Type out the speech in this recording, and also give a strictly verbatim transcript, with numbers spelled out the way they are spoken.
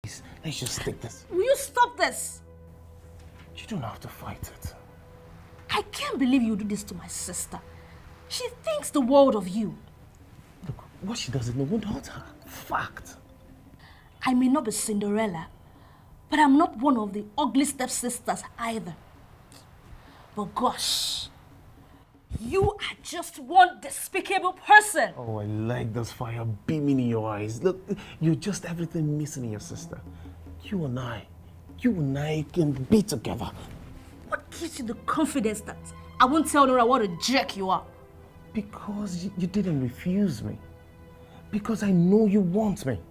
Please, let's just take this. Will you stop this? You don't have to fight it. I can't believe you do this to my sister. She thinks the world of you. Look, what she doesn't know won't hurt her. Fact. I may not be Cinderella, but I'm not one of the ugly stepsisters either. But gosh, you are just one despicable person. Oh, I like this fire beaming in your eyes. Look, you're just everything missing in your sister. You and I, you and I can be together. What gives you the confidence that I won't tell Nora what a jerk you are? Because you, you didn't refuse me. Because I know you want me.